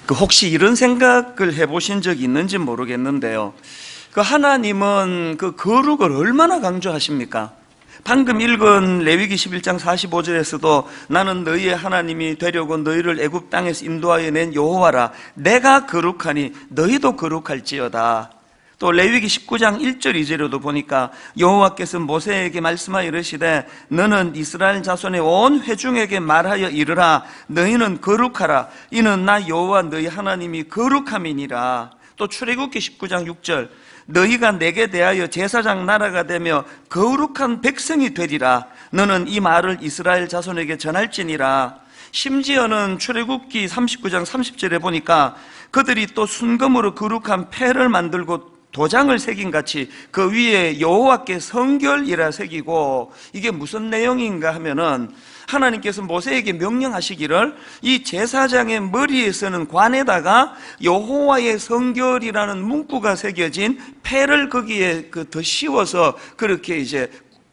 혹시 이런 생각을 해보신 적이 있는지 모르겠는데요. 하나님은 거룩을 얼마나 강조하십니까? 방금 읽은 레위기 11장 45절에서도 나는 너희의 하나님이 되려고 너희를 애굽 땅에서 인도하여 낸 여호와라. 내가 거룩하니 너희도 거룩할지어다. 또 레위기 19장 1절 2절에도 보니까 여호와께서 모세에게 말씀하여 이르시되 너는 이스라엘 자손의 온 회중에게 말하여 이르라. 너희는 거룩하라. 이는 나 여호와 너희 하나님이 거룩함이니라. 또 출애굽기 19장 6절 너희가 내게 대하여 제사장 나라가 되며 거룩한 백성이 되리라. 너는 이 말을 이스라엘 자손에게 전할지니라. 심지어는 출애굽기 39장 30절에 보니까 그들이 또 순금으로 거룩한 패를 만들고 도장을 새긴 같이 그 위에 여호와께 성결이라 새기고, 이게 무슨 내용인가 하면은 하나님께서 모세에게 명령하시기를 이 제사장의 머리에 쓰는 관에다가 여호와의 성결이라는 문구가 새겨진 패를 거기에 더 씌워서 그렇게 이제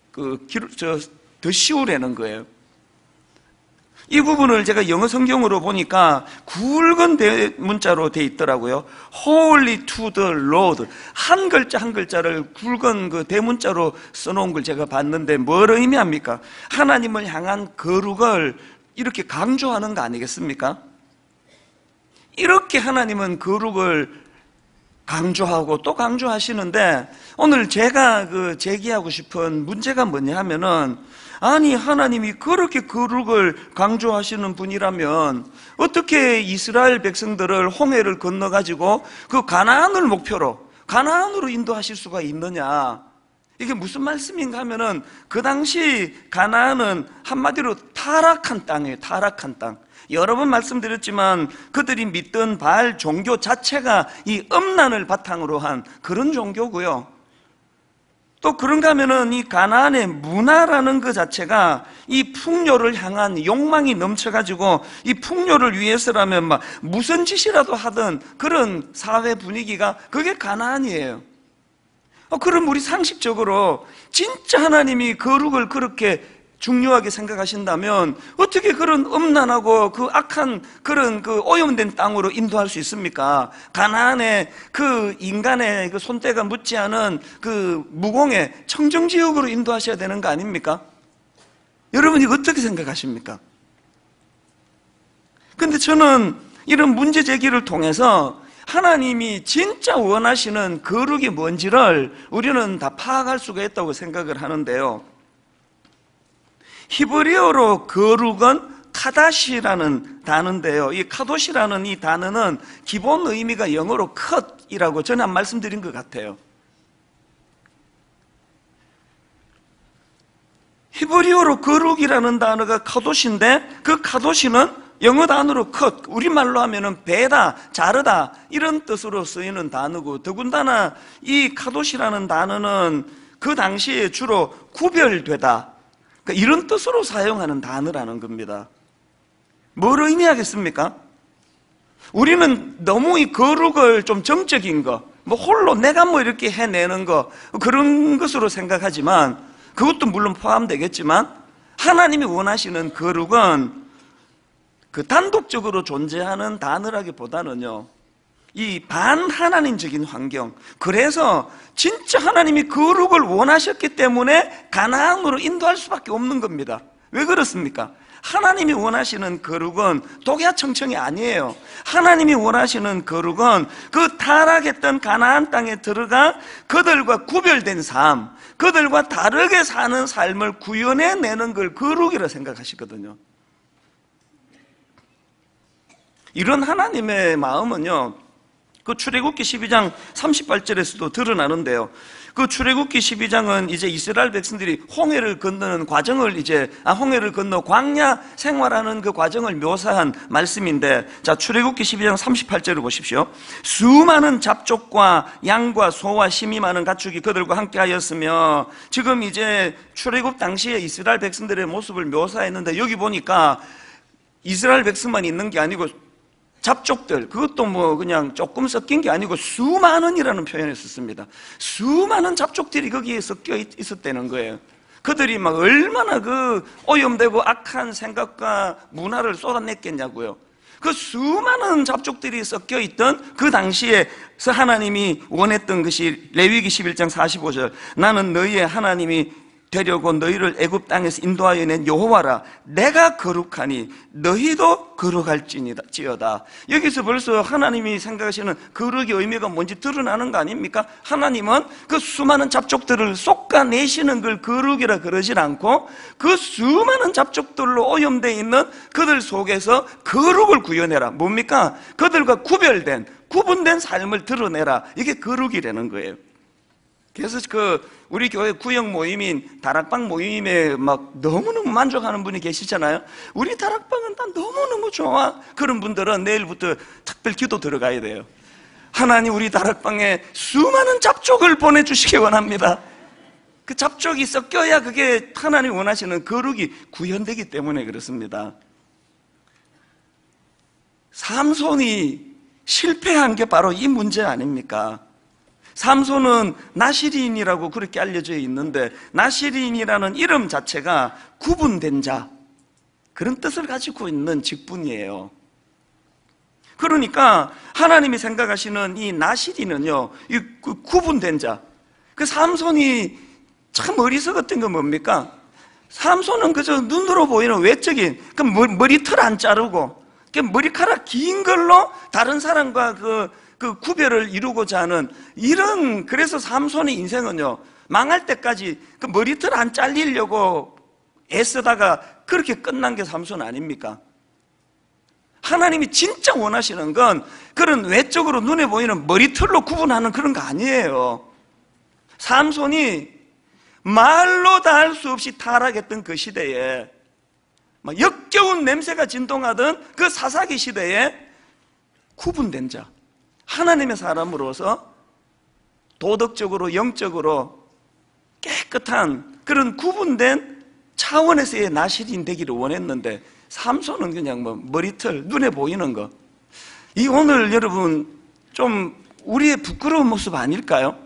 더 씌우라는 거예요. 이 부분을 제가 영어 성경으로 보니까 굵은 대문자로 돼 있더라고요. Holy to the Lord. 한 글자 한 글자를 굵은 대문자로 써놓은 걸 제가 봤는데 뭘 의미합니까? 하나님을 향한 거룩을 이렇게 강조하는 거 아니겠습니까? 이렇게 하나님은 거룩을 강조하고 또 강조하시는데, 오늘 제가 제기하고 싶은 문제가 뭐냐 하면은, 아니 하나님이 그렇게 거룩을 강조하시는 분이라면 어떻게 이스라엘 백성들을 홍해를 건너가지고 가나안을 목표로 가나안으로 인도하실 수가 있느냐? 이게 무슨 말씀인가 하면은 그 당시 가나안은 한마디로 타락한 땅이에요. 타락한 땅. 여러 번 말씀드렸지만 그들이 믿던 바알 종교 자체가 이 음란을 바탕으로 한 그런 종교고요. 또 그런가 하면은 이 가나안의 문화라는 그 자체가 이 풍요를 향한 욕망이 넘쳐가지고 이 풍요를 위해서라면 막 무슨 짓이라도 하던 그런 사회 분위기가 그게 가나안이에요. 그럼 우리 상식적으로 진짜 하나님이 거룩을 그렇게 중요하게 생각하신다면 어떻게 그런 음란하고 악한 그런 오염된 땅으로 인도할 수 있습니까? 가나안의 인간의 손때가 묻지 않은 무공의 청정지역으로 인도하셔야 되는 거 아닙니까? 여러분이 어떻게 생각하십니까? 근데 저는 이런 문제 제기를 통해서 하나님이 진짜 원하시는 거룩이 뭔지를 우리는 다 파악할 수가 있다고 생각을 하는데요. 히브리어로 거룩은 카다시라는 단어인데요. 이 카도시라는 이 단어는 기본 의미가 영어로 컷이라고 전에 한 말씀드린 것 같아요. 히브리어로 거룩이라는 단어가 카도시인데 그 카도시는 영어 단어로 컷, 우리말로 하면은 베다, 자르다 이런 뜻으로 쓰이는 단어고, 더군다나 이 카도시라는 단어는 그 당시에 주로 구별되다, 이런 뜻으로 사용하는 단어라는 겁니다. 뭘 의미하겠습니까? 우리는 너무 이 거룩을 좀 정적인 거, 홀로 내가 이렇게 해내는 거, 그런 것으로 생각하지만, 그것도 물론 포함되겠지만, 하나님이 원하시는 거룩은 단독적으로 존재하는 단어라기보다는요, 이 반하나님적인 환경, 그래서 진짜 하나님이 거룩을 원하셨기 때문에 가나안으로 인도할 수밖에 없는 겁니다. 왜 그렇습니까? 하나님이 원하시는 거룩은 독야청청이 아니에요. 하나님이 원하시는 거룩은 타락했던 가나안 땅에 들어가 그들과 구별된 삶, 그들과 다르게 사는 삶을 구현해내는 걸 거룩이라 생각하시거든요. 이런 하나님의 마음은요, 출애굽기 12장 38절에서도 드러나는데요. 출애굽기 12장은 이제 이스라엘 백성들이 홍해를 건너는 과정을 홍해를 건너 광야 생활하는 그 과정을 묘사한 말씀인데, 자, 출애굽기 12장 38절을 보십시오. 수많은 잡족과 양과 소와 심이 많은 가축이 그들과 함께 하였으며, 지금 이제 출애굽 당시에 이스라엘 백성들의 모습을 묘사했는데, 여기 보니까 이스라엘 백성만 있는 게 아니고 잡족들, 그것도 그냥 조금 섞인 게 아니고 수많은이라는 표현을 썼습니다. 수많은 잡족들이 거기에 섞여 있었다는 거예요. 그들이 얼마나 오염되고 악한 생각과 문화를 쏟아냈겠냐고요. 그 수많은 잡족들이 섞여 있던 그 당시에서 하나님이 원했던 것이 레위기 11장 45절, 나는 너희의 하나님이 되려고 너희를 애굽 땅에서 인도하여 낸 여호와라. 내가 거룩하니 너희도 거룩할지어다. 여기서 벌써 하나님이 생각하시는 거룩의 의미가 뭔지 드러나는 거 아닙니까? 하나님은 그 수많은 잡족들을 솎아내시는 걸 거룩이라 그러질 않고 그 수많은 잡족들로 오염되어 있는 그들 속에서 거룩을 구현해라. 뭡니까? 그들과 구분된 삶을 드러내라. 이게 거룩이라는 거예요. 그래서 우리 교회 구역 모임인 다락방 모임에 막 너무너무 만족하는 분이 계시잖아요. 우리 다락방은 난 너무너무 좋아. 그런 분들은 내일부터 특별 기도 들어가야 돼요. 하나님, 우리 다락방에 수많은 잡족을 보내주시기 원합니다. 그 잡족이 섞여야 그게 하나님 원하시는 거룩이 구현되기 때문에 그렇습니다. 삼손이 실패한 게 바로 이 문제 아닙니까? 삼손은 나시린이라고 그렇게 알려져 있는데, 나시린이라는 이름 자체가 구분된 자, 그런 뜻을 가지고 있는 직분이에요. 그러니까 하나님이 생각하시는 이 나시린은요, 이 구분된 자. 그 삼손이 참 어리석었던 건 뭡니까? 삼손은 그저 눈으로 보이는 외적인 그 머리털 안 자르고 그 머리카락 긴 걸로 다른 사람과 그 구별을 이루고자 하는 그래서 삼손의 인생은요, 망할 때까지 그 머리털 안 잘리려고 애쓰다가 그렇게 끝난 게 삼손 아닙니까? 하나님이 진짜 원하시는 건 그런 외적으로 눈에 보이는 머리털로 구분하는 그런 거 아니에요. 삼손이 말로 다 할 수 없이 타락했던 그 시대에, 막 역겨운 냄새가 진동하던 그 사사기 시대에 구분된 자, 하나님의 사람으로서 도덕적으로 영적으로 깨끗한 그런 구분된 차원에서의 나시린 되기를 원했는데, 삼손은 그냥 머리털, 눈에 보이는 거. 이 오늘 여러분 좀 우리의 부끄러운 모습 아닐까요?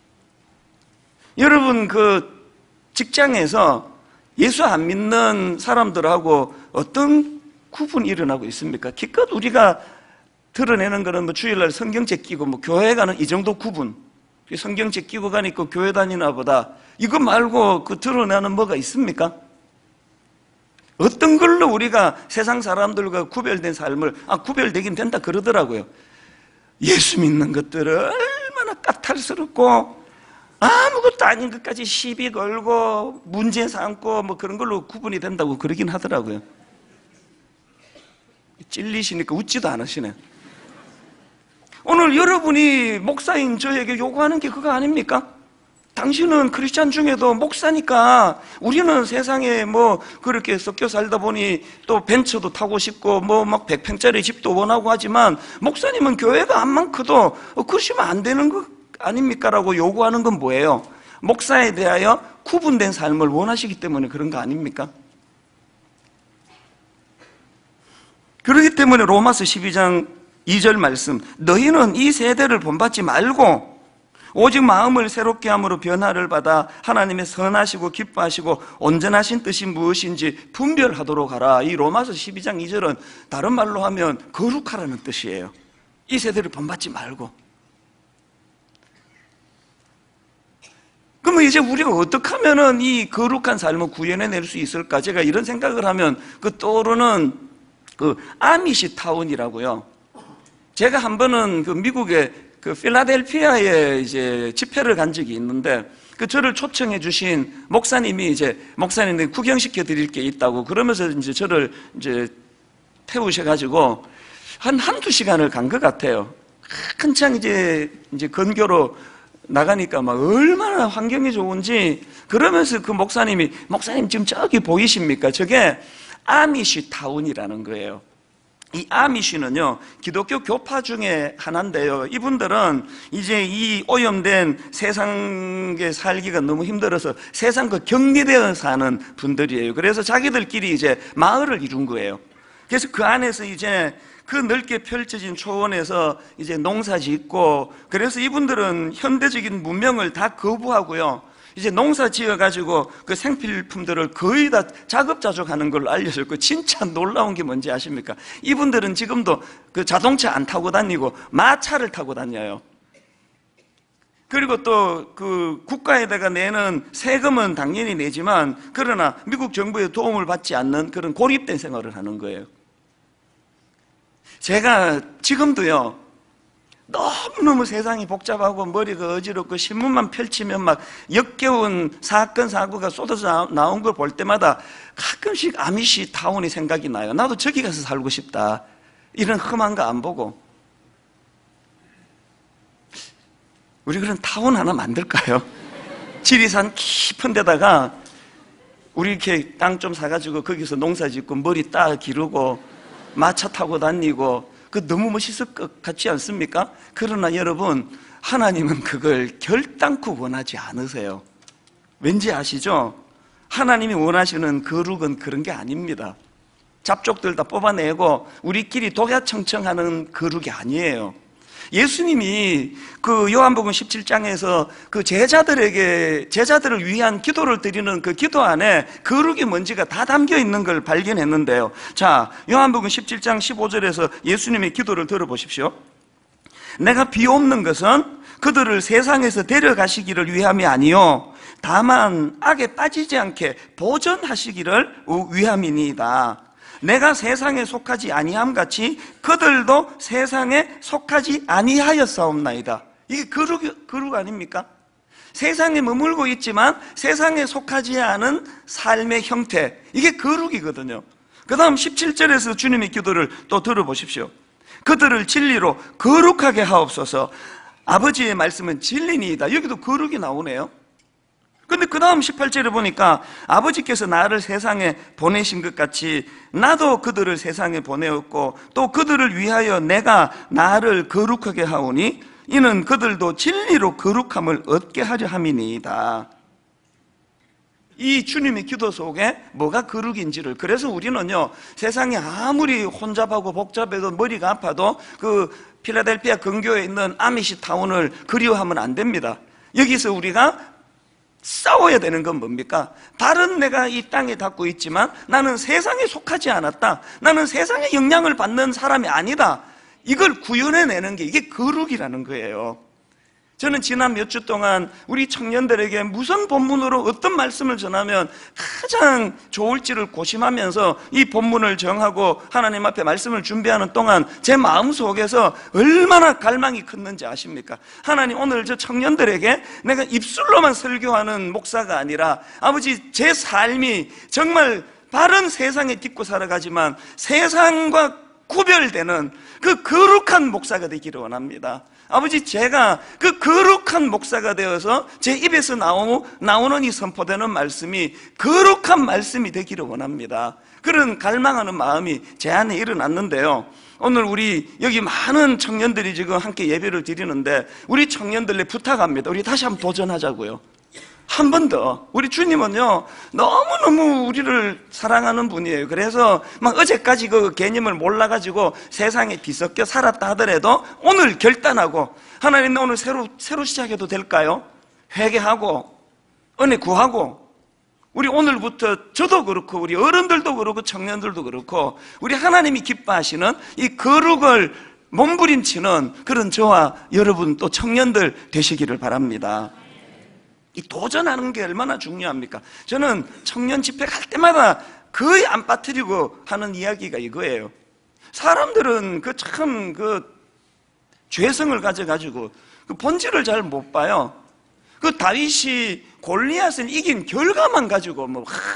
여러분 그 직장에서 예수 안 믿는 사람들하고 어떤 구분이 일어나고 있습니까? 기껏 우리가 드러내는 거는 주일날 성경책 끼고 교회 가는 이 정도 구분. 성경책 끼고 가니까 교회 다니나 보다. 이거 말고 드러내는 뭐가 있습니까? 어떤 걸로 우리가 세상 사람들과 구별된 삶을, 구별되긴 된다 그러더라고요. 예수 믿는 것들을 얼마나 까탈스럽고 아무것도 아닌 것까지 시비 걸고 문제 삼고 그런 걸로 구분이 된다고 그러긴 하더라고요. 찔리시니까 웃지도 않으시네. 오늘 여러분이 목사인 저에게 요구하는 게 그거 아닙니까? 당신은 크리스찬 중에도 목사니까 우리는 세상에 그렇게 섞여 살다 보니 또 벤처도 타고 싶고 막 100평짜리 집도 원하고 하지만 목사님은 교회가 암만 커도 그러시면 안 되는 거 아닙니까? 라고 요구하는 건 뭐예요? 목사에 대하여 구분된 삶을 원하시기 때문에 그런 거 아닙니까? 그렇기 때문에 로마서 12장 2절 말씀, 너희는 이 세대를 본받지 말고 오직 마음을 새롭게 함으로 변화를 받아 하나님의 선하시고 기뻐하시고 온전하신 뜻이 무엇인지 분별하도록 하라. 이 로마서 12장 2절은 다른 말로 하면 거룩하라는 뜻이에요. 이 세대를 본받지 말고. 그러면 이제 우리가 어떻게 하면 이 거룩한 삶을 구현해낼 수 있을까? 제가 이런 생각을 하면 떠오르는 아미시 타운이라고요. 제가 한 번은 미국의 필라델피아에 이제 집회를 간 적이 있는데, 저를 초청해 주신 목사님이 목사님들 구경시켜 드릴 게 있다고 그러면서 저를 태우셔가지고 한두 시간을 간 것 같아요. 한창 이제 건교로 나가니까 얼마나 환경이 좋은지, 그러면서 목사님 지금 저기 보이십니까? 저게 아미시 타운이라는 거예요. 이 아미시는요, 기독교 교파 중에 하나인데요. 이분들은 이제 이 오염된 세상에 살기가 너무 힘들어서 세상과 격리되어 사는 분들이에요. 그래서 자기들끼리 이제 마을을 이룬 거예요. 그래서 그 안에서 이제 그 넓게 펼쳐진 초원에서 이제 농사 짓고, 그래서 이분들은 현대적인 문명을 다 거부하고요, 이제 농사 지어가지고 그 생필품들을 거의 다 자급자족하는 걸로 알려졌고, 진짜 놀라운 게 뭔지 아십니까? 이분들은 지금도 그 자동차 안 타고 다니고 마차를 타고 다녀요. 그리고 또 그 국가에다가 내는 세금은 당연히 내지만, 그러나 미국 정부의 도움을 받지 않는 그런 고립된 생활을 하는 거예요. 제가 지금도요, 너무너무 세상이 복잡하고 머리가 어지럽고 신문만 펼치면 막 역겨운 사건 사고가 쏟아져 나온 걸 볼 때마다 가끔씩 아미시 타운이 생각이 나요. 나도 저기 가서 살고 싶다, 이런 험한 거 안 보고. 우리 그런 타운 하나 만들까요? 지리산 깊은 데다가 우리 이렇게 땅 좀 사가지고 거기서 농사 짓고 머리 따 기르고 마차 타고 다니고, 그 너무 멋있을 것 같지 않습니까? 그러나 여러분, 하나님은 그걸 결단코 원하지 않으세요. 왠지 아시죠? 하나님이 원하시는 거룩은 그런 게 아닙니다. 잡족들 다 뽑아내고 우리끼리 독야청청하는 거룩이 아니에요. 예수님이 그 요한복음 17장에서 그 제자들을 위한 기도를 드리는 그 기도 안에 거룩이 뭔지가 다 담겨 있는 걸 발견했는데요. 자, 요한복음 17장 15절에서 예수님의 기도를 들어보십시오. 내가 비옵는 것은 그들을 세상에서 데려가시기를 위함이 아니요 다만 악에 빠지지 않게 보전하시기를 위함이니이다. 내가 세상에 속하지 아니함 같이 그들도 세상에 속하지 아니하였사옵나이다. 이게 거룩 아닙니까? 세상에 머물고 있지만 세상에 속하지 않은 삶의 형태, 이게 거룩이거든요. 그 다음 17절에서 주님의 기도를 또 들어보십시오. 그들을 진리로 거룩하게 하옵소서. 아버지의 말씀은 진리니이다. 여기도 거룩이 나오네요. 근데 그 다음 18절에 보니까 아버지께서 나를 세상에 보내신 것 같이 나도 그들을 세상에 보내었고 또 그들을 위하여 내가 나를 거룩하게 하오니 이는 그들도 진리로 거룩함을 얻게 하려 함이니이다. 이 주님의 기도 속에 뭐가 거룩인지를, 그래서 우리는요, 세상이 아무리 혼잡하고 복잡해도 머리가 아파도 그 필라델피아 근교에 있는 아미시 타운을 그리워하면 안 됩니다. 여기서 우리가 싸워야 되는 건 뭡니까? 다른 내가 이 땅에 닿고 있지만 나는 세상에 속하지 않았다, 나는 세상의 영향을 받는 사람이 아니다, 이걸 구현해내는 게 이게 거룩이라는 거예요. 저는 지난 몇 주 동안 우리 청년들에게 무슨 본문으로 어떤 말씀을 전하면 가장 좋을지를 고심하면서 이 본문을 정하고 하나님 앞에 말씀을 준비하는 동안 제 마음속에서 얼마나 갈망이 컸는지 아십니까? 하나님, 오늘 저 청년들에게 내가 입술로만 설교하는 목사가 아니라 아버지, 제 삶이 정말 바른 세상에 딛고 살아가지만 세상과 구별되는 그 거룩한 목사가 되기를 원합니다. 아버지, 제가 그 거룩한 목사가 되어서 제 입에서 나오는 이 선포되는 말씀이 거룩한 말씀이 되기를 원합니다. 그런 갈망하는 마음이 제 안에 일어났는데요, 오늘 우리 여기 많은 청년들이 지금 함께 예배를 드리는데 우리 청년들에 부탁합니다. 우리 다시 한번 도전하자고요. 한 번 더. 우리 주님은요, 너무너무 우리를 사랑하는 분이에요. 그래서 막 어제까지 그 개념을 몰라가지고 세상에 뒤섞여 살았다 하더라도 오늘 결단하고, 하나님, 나 오늘 새로 시작해도 될까요? 회개하고 은혜 구하고, 우리 오늘부터 저도 그렇고 우리 어른들도 그렇고 청년들도 그렇고 우리 하나님이 기뻐하시는 이 거룩을 몸부림치는 그런 저와 여러분 또 청년들 되시기를 바랍니다. 이 도전하는 게 얼마나 중요합니까? 저는 청년 집회 갈 때마다 거의 안 빠뜨리고 하는 이야기가 이거예요. 사람들은 그 죄성을 가져가지고 그 본질을 잘 못 봐요. 그 다윗이 골리앗을 이긴 결과만 가지고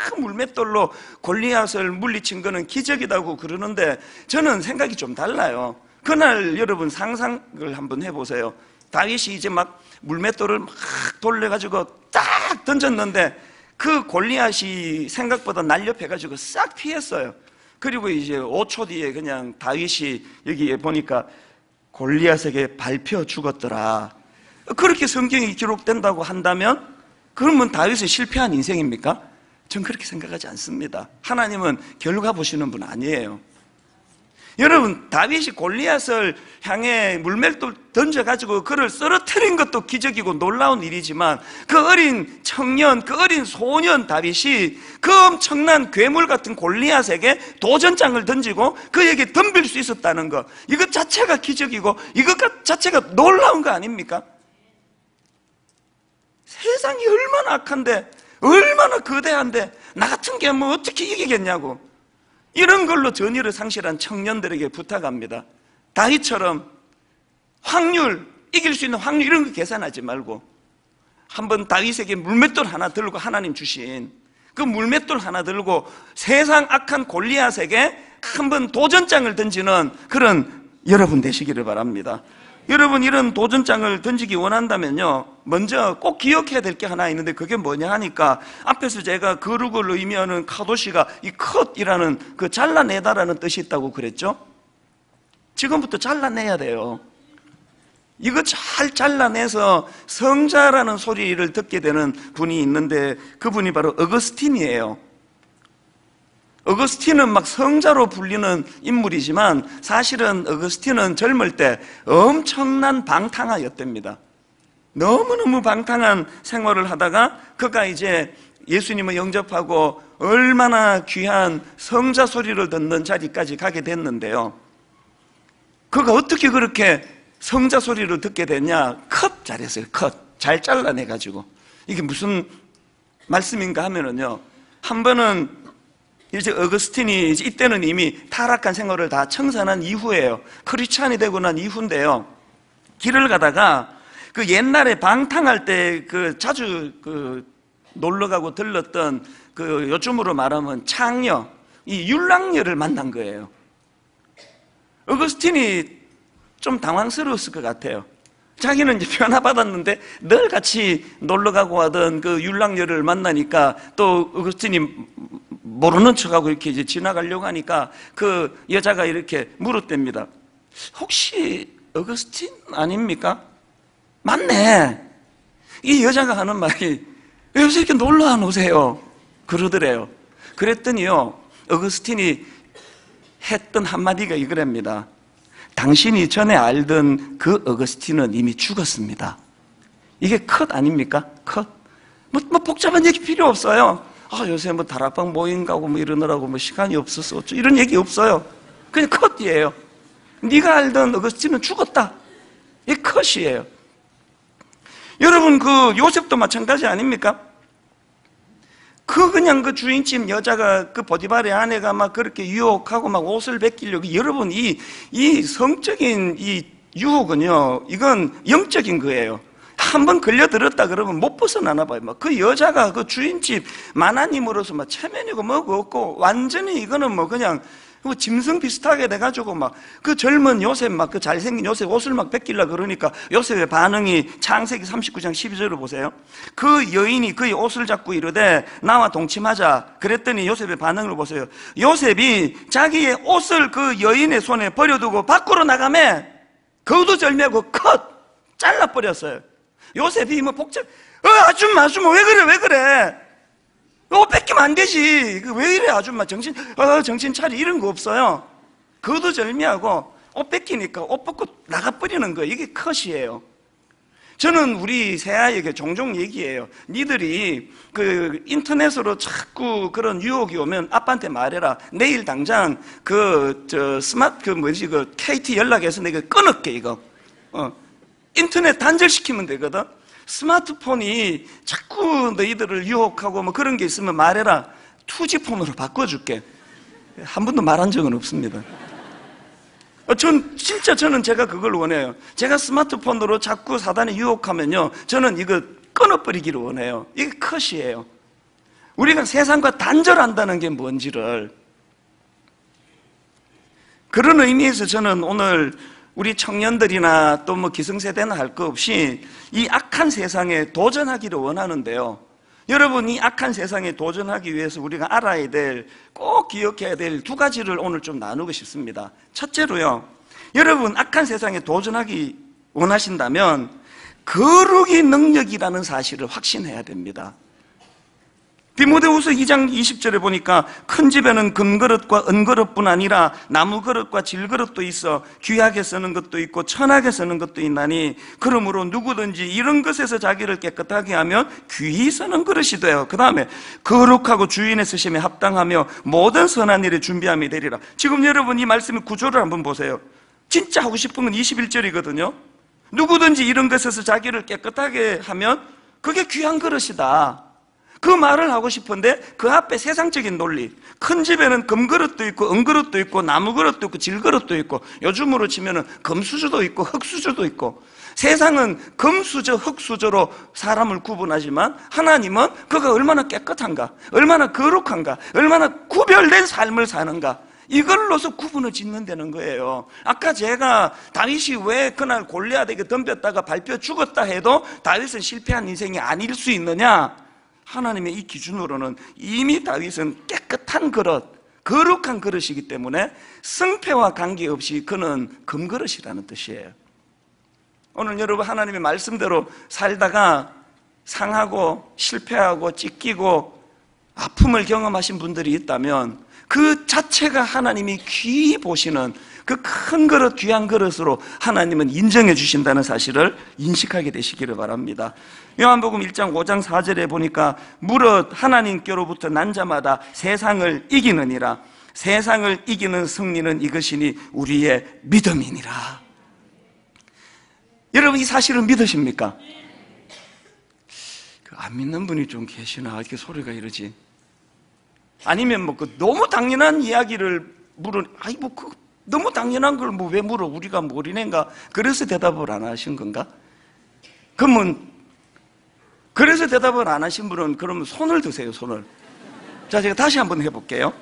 물맷돌로 골리앗을 물리친 거는 기적이라고 그러는데 저는 생각이 좀 달라요. 그날 여러분 상상을 한번 해보세요. 다윗이 이제 막 물맷돌을 막 돌려가지고 딱 던졌는데 그 골리앗이 생각보다 날렵해가지고 싹 피했어요. 그리고 이제 5초 뒤에 그냥 다윗이 여기에 보니까 골리앗에게 밟혀 죽었더라. 그렇게 성경이 기록된다고 한다면 그러면 다윗은 실패한 인생입니까? 전 그렇게 생각하지 않습니다. 하나님은 결과 보시는 분 아니에요. 여러분, 다윗이 골리앗을 향해 물맷돌 던져가지고 그를 쓰러뜨린 것도 기적이고 놀라운 일이지만 그 어린 청년, 그 어린 소년 다윗이 그 엄청난 괴물 같은 골리앗에게 도전장을 던지고 그에게 덤빌 수 있었다는 것, 이것 자체가 기적이고 이것 자체가 놀라운 거 아닙니까? 세상이 얼마나 악한데, 얼마나 거대한데 나 같은 게 뭐 어떻게 이기겠냐고, 이런 걸로 전의를 상실한 청년들에게 부탁합니다. 다윗처럼 확률, 이길 수 있는 확률 이런 거 계산하지 말고 한번 다윗에게 물맷돌 하나 들고, 하나님 주신 그 물맷돌 하나 들고 세상 악한 골리앗에게 한번 도전장을 던지는 그런 여러분 되시기를 바랍니다. 여러분, 이런 도전장을 던지기 원한다면요, 먼저 꼭 기억해야 될 게 하나 있는데 그게 뭐냐 하니까, 앞에서 제가 거룩을 의미하는 카도시가 이 컷이라는 그 잘라내다라는 뜻이 있다고 그랬죠? 지금부터 잘라내야 돼요. 이거 잘 잘라내서 성자라는 소리를 듣게 되는 분이 있는데 그분이 바로 어거스틴이에요. 어거스틴은 막 성자로 불리는 인물이지만 사실은 어거스틴은 젊을 때 엄청난 방탕아였답니다. 너무너무 방탕한 생활을 하다가 그가 이제 예수님을 영접하고 얼마나 귀한 성자 소리를 듣는 자리까지 가게 됐는데요, 그가 어떻게 그렇게 성자 소리를 듣게 됐냐? 컷 잘했어요. 컷 잘 잘라내가지고. 이게 무슨 말씀인가 하면은요, 한 번은 이제 어거스틴이 이때는 이미 타락한 생활을 다 청산한 이후예요. 크리스찬이 되고 난 이후인데요, 길을 가다가 그 옛날에 방탕할 때 그 자주 그 놀러 가고 들렀던 그 요즘으로 말하면 창녀, 이 율랑녀를 만난 거예요. 어거스틴이 좀 당황스러웠을 것 같아요. 자기는 이제 변화받았는데 늘 같이 놀러 가고 하던 그 율랑녀를 만나니까 또 어거스틴이 모르는 척하고 이렇게 이제 지나가려고 하니까 그 여자가 이렇게 물었답니다. 혹시 어거스틴 아닙니까? 맞네. 이 여자가 하는 말이, 왜 요새 이렇게 놀러 안 오세요? 그러더래요. 그랬더니요, 어거스틴이 했던 한마디가 이거랍니다. 당신이 전에 알던 그 어거스틴은 이미 죽었습니다. 이게 컷 아닙니까? 컷. 뭐 복잡한 얘기 필요 없어요. 요새 뭐 다락방 모임 가고 뭐 이러느라고 뭐 시간이 없어서 어쩌, 이런 얘기 없어요. 그냥 컷이에요. 네가 알던 어거스틴은 죽었다. 이게 컷이에요. 여러분, 그 요셉도 마찬가지 아닙니까? 그냥 그 주인집 여자가, 그 보디발의 아내가 막 그렇게 유혹하고 막 옷을 벗기려고, 여러분, 이 성적인 이 유혹은요, 이건 영적인 거예요. 한번 걸려들었다 그러면 못 벗어나나 봐요. 막 그 여자가 그 주인집 마나님으로서 막 체면이고 뭐고 없고, 완전히 이거는 뭐 그냥 짐승 비슷하게 돼가지고 막 그 젊은 요셉, 막 그 잘생긴 요셉 옷을 막 벗기려 그러니까 요셉의 반응이 창세기 39장 12절을 보세요. 그 여인이 그의 옷을 잡고 이르되 나와 동침하자. 그랬더니 요셉의 반응을 보세요. 요셉이 자기의 옷을 그 여인의 손에 버려두고 밖으로 나가매 거두절미하고 컷 잘라버렸어요. 요셉이 뭐 복잡, 아줌마 왜 그래? 옷 뺏기면 안 되지. 왜 이래, 아줌마. 정신 차리. 이런 거 없어요. 거두절미하고 옷 뺏기니까 옷 벗고 나가버리는 거예요. 이게 컷이에요. 저는 우리 새아이에게 종종 얘기해요. 니들이 그 인터넷으로 자꾸 그런 유혹이 오면 아빠한테 말해라. 내일 당장 그 KT 연락해서 내가 끊을게, 이거. 인터넷 단절시키면 되거든. 스마트폰이 자꾸 너희들을 유혹하고 뭐 그런 게 있으면 말해라. 2G폰으로 바꿔줄게. 한 번도 말한 적은 없습니다. 저는 제가 그걸 원해요. 제가 스마트폰으로 자꾸 사단에 유혹하면요, 저는 이거 끊어버리기를 원해요. 이게 컷이에요. 우리가 세상과 단절한다는 게 뭔지를. 그런 의미에서 저는 오늘 우리 청년들이나 또 뭐 기성세대나 할 거 없이 이 악한 세상에 도전하기를 원하는데요, 여러분, 이 악한 세상에 도전하기 위해서 우리가 알아야 될, 꼭 기억해야 될 두 가지를 오늘 좀 나누고 싶습니다. 첫째로요, 여러분, 악한 세상에 도전하기 원하신다면 거룩의 능력이라는 사실을 확신해야 됩니다. 디모데후서 2장 20절에 보니까 큰 집에는 금그릇과 은그릇뿐 아니라 나무그릇과 질그릇도 있어 귀하게 쓰는 것도 있고 천하게 쓰는 것도 있나니 그러므로 누구든지 이런 것에서 자기를 깨끗하게 하면 귀히 쓰는 그릇이 돼요. 그 다음에 거룩하고 주인의 쓰심에 합당하며 모든 선한 일에 준비함이 되리라. 지금 여러분 이 말씀의 구조를 한번 보세요. 진짜 하고 싶은 건 21절이거든요 누구든지 이런 것에서 자기를 깨끗하게 하면 그게 귀한 그릇이다. 그 말을 하고 싶은데 그 앞에 세상적인 논리, 큰 집에는 금그릇도 있고 은그릇도 있고 나무그릇도 있고 질그릇도 있고 요즘으로 치면은 금수저도 있고 흙수저도 있고 세상은 금수저, 흙수저로 사람을 구분하지만 하나님은 그가 얼마나 깨끗한가, 얼마나 거룩한가, 얼마나 구별된 삶을 사는가 이걸로서 구분을 짓는다는 거예요. 아까 제가 다윗이 왜 그날 골리앗에게 덤볐다가 밟혀 죽었다 해도 다윗은 실패한 인생이 아닐 수 있느냐? 하나님의 이 기준으로는 이미 다윗은 깨끗한 그릇, 거룩한 그릇이기 때문에 승패와 관계없이 그는 금그릇이라는 뜻이에요. 오늘 여러분 하나님의 말씀대로 살다가 상하고 실패하고 찢기고 아픔을 경험하신 분들이 있다면 그 자체가 하나님이 귀히 보시는 그 큰 그릇, 귀한 그릇으로 하나님은 인정해 주신다는 사실을 인식하게 되시기를 바랍니다. 요한복음 1장 5장 4절에 보니까 무릇 하나님께로부터 난 자마다 세상을 이기느니라. 세상을 이기는 승리는 이것이니 우리의 믿음이니라. 여러분 이 사실을 믿으십니까? 안 믿는 분이 좀 계시나? 이렇게 소리가 이러지. 아니면 뭐 그 너무 당연한 이야기를 너무 당연한 걸 뭐 왜 물어? 우리가 모르는가? 그래서 대답을 안 하신 건가? 그러면 그래서 대답을 안 하신 분은 그러면 손을 드세요, 손을. 자, 제가 다시 한번 해볼게요.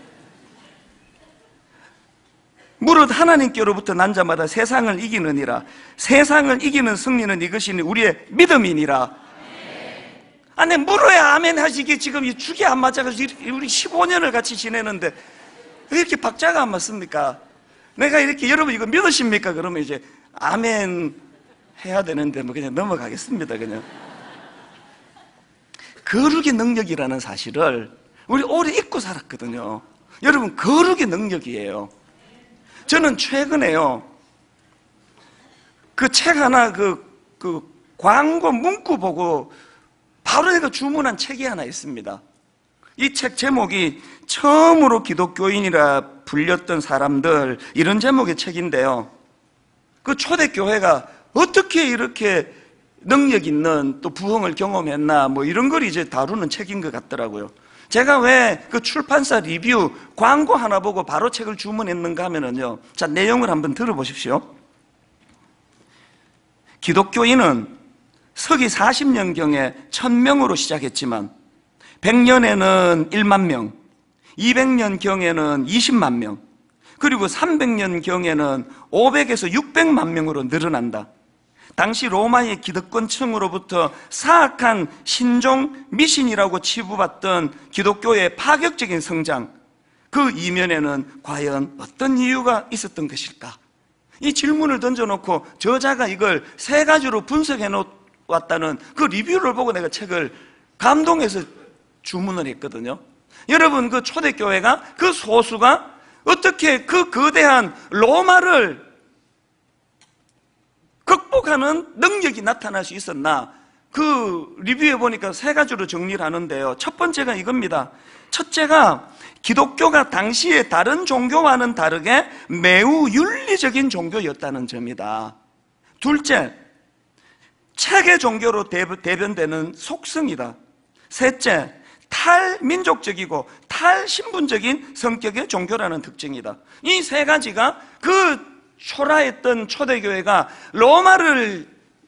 무릇 하나님께로부터 난 자마다 세상을 이기느니라. 세상을 이기는 승리는 이것이니 우리의 믿음이니라. 아니 물어야 아멘 하시기. 지금 이 축이 안 맞아가지고 우리 15년을 같이 지내는데 왜 이렇게 박자가 안 맞습니까? 내가 이렇게 여러분 이거 믿으십니까? 그러면 이제 아멘 해야 되는데 뭐 그냥 넘어가겠습니다. 그냥 거룩의 능력이라는 사실을 우리 오래 잊고 살았거든요. 여러분 거룩의 능력이에요. 저는 최근에요 그 책 하나 그 광고 문구 보고 바로 내가 주문한 책이 하나 있습니다. 이 책 제목이 처음으로 기독교인이라 불렸던 사람들, 이런 제목의 책인데요 그 초대교회가 어떻게 이렇게 능력 있는 또 부흥을 경험했나 뭐 이런 걸 이제 다루는 책인 것 같더라고요. 제가 왜 그 출판사 리뷰 광고 하나 보고 바로 책을 주문했는가 하면은요, 자 내용을 한번 들어보십시오. 기독교인은 서기 40년경에 1000명으로 시작했지만 100년에는 1만 명, 200년경에는 20만 명, 그리고 300년경에는 500에서 600만 명으로 늘어난다. 당시 로마의 기득권층으로부터 사악한 신종 미신이라고 치부받던 기독교의 파격적인 성장, 그 이면에는 과연 어떤 이유가 있었던 것일까? 이 질문을 던져놓고 저자가 이걸 3가지로 분석해 놓았다는 그 리뷰를 보고 내가 책을 감동해서 주문을 했거든요. 여러분 그 초대교회가, 그 소수가 어떻게 그 거대한 로마를 극복하는 능력이 나타날 수 있었나? 그 리뷰에 보니까 3가지로 정리를 하는데요. 첫 번째가 이겁니다. 첫째가 기독교가 당시에 다른 종교와는 다르게 매우 윤리적인 종교였다는 점이다. 둘째, 체계 종교로 대변되는 속성이다. 셋째, 탈민족적이고 탈신분적인 성격의 종교라는 특징이다. 이 3가지가 그 초라했던 초대교회가 로마를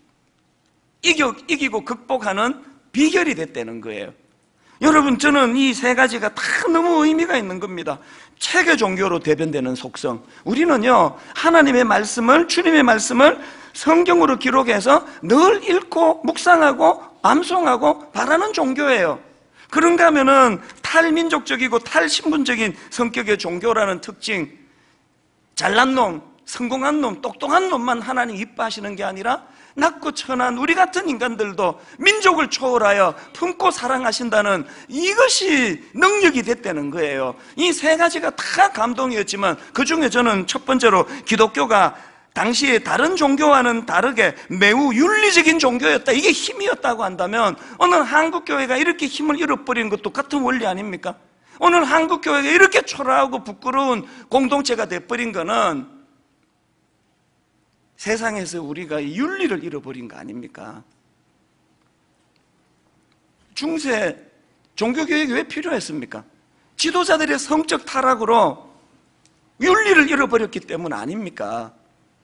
이기고 극복하는 비결이 됐다는 거예요. 여러분 저는 이 3가지가 다 너무 의미가 있는 겁니다. 체계 종교로 대변되는 속성, 우리는요 하나님의 말씀을, 주님의 말씀을 성경으로 기록해서 늘 읽고 묵상하고 암송하고 바라는 종교예요. 그런가 하면은 탈민족적이고 탈신분적인 성격의 종교라는 특징, 잘난 놈, 성공한 놈, 똑똑한 놈만 하나님 이뻐하시는 게 아니라 낮고 천한 우리 같은 인간들도 민족을 초월하여 품고 사랑하신다는 이것이 능력이 됐다는 거예요. 이 세 가지가 다 감동이었지만 그 중에 저는 첫 번째로 기독교가 당시에 다른 종교와는 다르게 매우 윤리적인 종교였다, 이게 힘이었다고 한다면 오늘 한국교회가 이렇게 힘을 잃어버리는 것도 같은 원리 아닙니까? 오늘 한국교회가 이렇게 초라하고 부끄러운 공동체가 돼버린 거는 세상에서 우리가 윤리를 잃어버린 거 아닙니까? 중세 종교교육이 왜 필요했습니까? 지도자들의 성적 타락으로 윤리를 잃어버렸기 때문 아닙니까?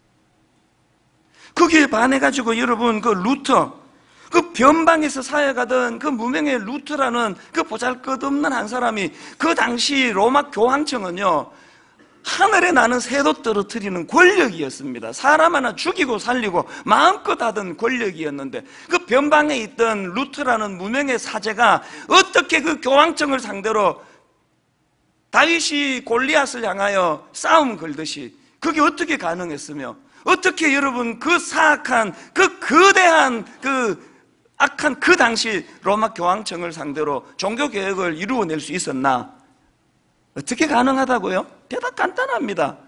거기에 반해가지고 여러분 그 루터, 그 변방에서 사역하던 그 무명의 루터라는 그 보잘것없는 한 사람이 그 당시 로마 교황청은요, 하늘에 나는 새도 떨어뜨리는 권력이었습니다. 사람 하나 죽이고 살리고 마음껏 하던 권력이었는데 그 변방에 있던 루터라는 무명의 사제가 어떻게 그 교황청을 상대로 다윗이 골리앗을 향하여 싸움 걸듯이 그게 어떻게 가능했으며, 어떻게 여러분 그 사악한 그 거대한 그 악한 그 당시 로마 교황청을 상대로 종교개혁을 이루어낼 수 있었나? 어떻게 가능하다고요? 대답 간단합니다.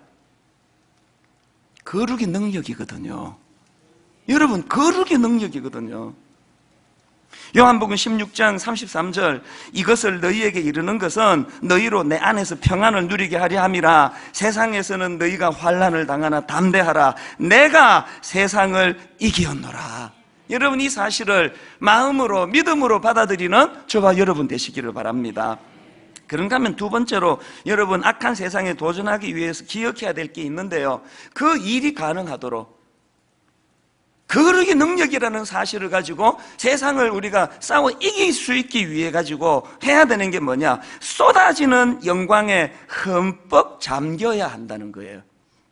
거룩의 능력이거든요. 여러분, 거룩의 능력이거든요. 요한복음 16장 33절, 이것을 너희에게 이르는 것은 너희로 내 안에서 평안을 누리게 하려 함이라. 세상에서는 너희가 환난을 당하나 담대하라. 내가 세상을 이기었노라. 여러분, 이 사실을 마음으로 믿음으로 받아들이는 저와 여러분 되시기를 바랍니다. 그런가 하면 두 번째로 여러분, 악한 세상에 도전하기 위해서 기억해야 될 게 있는데요, 그 일이 가능하도록 거룩의 능력이라는 사실을 가지고 세상을 우리가 싸워 이길 수 있기 위해 가지고 해야 되는 게 뭐냐? 쏟아지는 영광에 흠뻑 잠겨야 한다는 거예요.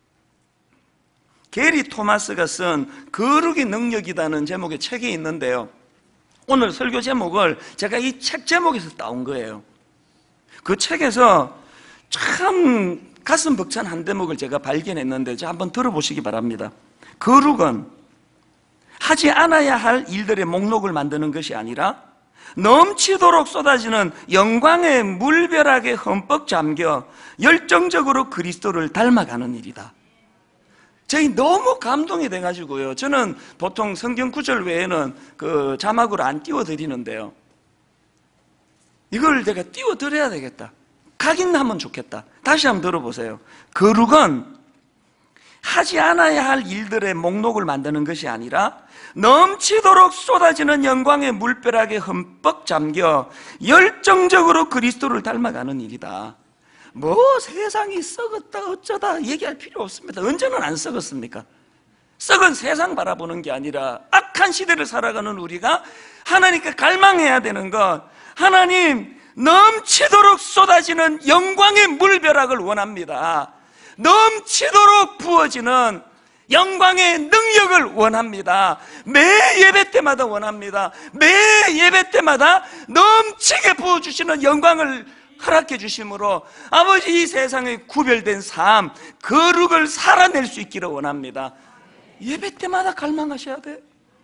게리 토마스가 쓴 거룩의 능력이라는 제목의 책이 있는데요, 오늘 설교 제목을 제가 이 책 제목에서 따온 거예요. 그 책에서 참 가슴 벅찬 한 대목을 제가 발견했는데 한번 들어보시기 바랍니다. 거룩은 하지 않아야 할 일들의 목록을 만드는 것이 아니라 넘치도록 쏟아지는 영광의 물벼락에 흠뻑 잠겨 열정적으로 그리스도를 닮아가는 일이다. 저희 너무 감동이 돼가지고요, 저는 보통 성경 구절 외에는 그 자막으로 안 띄워드리는데요, 이걸 내가 띄워드려야 되겠다, 각인하면 좋겠다. 다시 한번 들어보세요. 거룩은 하지 않아야 할 일들의 목록을 만드는 것이 아니라 넘치도록 쏟아지는 영광의 물벼락에 흠뻑 잠겨 열정적으로 그리스도를 닮아가는 일이다. 뭐 세상이 썩었다 어쩌다 얘기할 필요 없습니다. 언제는 안 썩었습니까? 썩은 세상 바라보는 게 아니라 악한 시대를 살아가는 우리가 하나님께 갈망해야 되는 것, 하나님 넘치도록 쏟아지는 영광의 물벼락을 원합니다. 넘치도록 부어지는 영광의 능력을 원합니다. 매 예배 때마다 원합니다. 매 예배 때마다 넘치게 부어주시는 영광을 허락해 주심으로 아버지, 이 세상에 구별된 삶, 거룩을 살아낼 수 있기를 원합니다. 예배 때마다 갈망하셔야 돼요.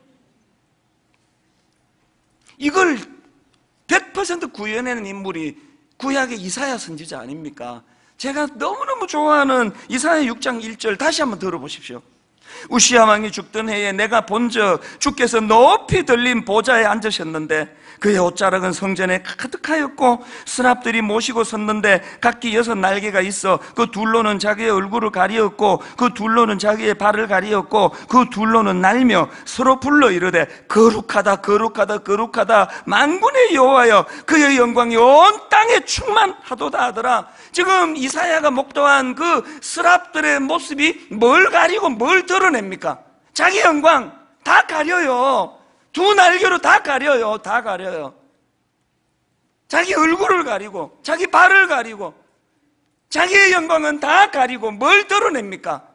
이걸 100% 구현해낸 인물이 구약의 이사야 선지자 아닙니까? 제가 너무너무 좋아하는 이사야 6장 1절 다시 한번 들어보십시오. 우시야 왕이 죽던 해에 내가 본적 주께서 높이 들린 보좌에 앉으셨는데 그의 옷자락은 성전에 가득하였고 스랍들이 모시고 섰는데 각기 6 날개가 있어 그 둘로는 자기의 얼굴을 가리었고 그 둘로는 자기의 발을 가리었고 그 둘로는 날며 서로 불러 이르되 거룩하다 거룩하다 거룩하다 만군의 여호와여 그의 영광이 온 땅에 충만하도다 하더라. 지금 이사야가 목도한 그 스랍들의 모습이 뭘 가리고 뭘 드러냅니까? 자기 영광 다 가려요. 2 날개로 다 가려요. 다 가려요. 자기 얼굴을 가리고 자기 발을 가리고 자기의 영광은 다 가리고 뭘 드러냅니까?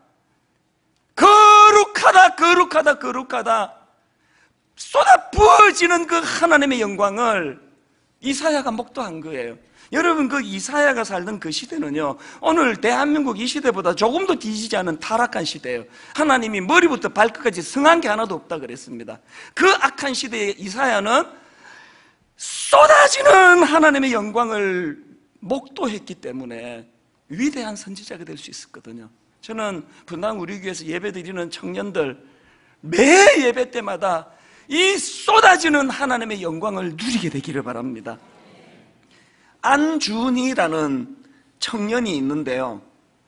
거룩하다 거룩하다 거룩하다 쏟아 부어지는 그 하나님의 영광을 이사야가 목도한 거예요. 여러분, 그 이사야가 살던 그 시대는요, 오늘 대한민국 이 시대보다 조금도 뒤지지 않은 타락한 시대예요. 하나님이 머리부터 발끝까지 성한 게 하나도 없다 그랬습니다. 그 악한 시대에 이사야는 쏟아지는 하나님의 영광을 목도했기 때문에 위대한 선지자가 될 수 있었거든요. 저는 분당 우리 교회에서 예배드리는 청년들 매 예배 때마다 이 쏟아지는 하나님의 영광을 누리게 되기를 바랍니다. 안준이라는 청년이 있는데요,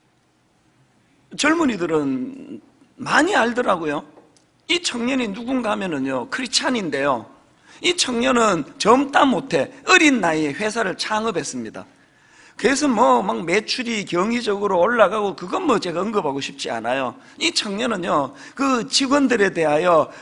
젊은이들은 많이 알더라고요. 이 청년이 누군가 하면은요, 크리스찬인데요, 이 청년은 젊다 못해 어린 나이에 회사를 창업했습니다. 그래서 막 매출이 경이적으로 올라가고, 그건 제가 언급하고 싶지 않아요. 이 청년은요, 그 직원들에 대하여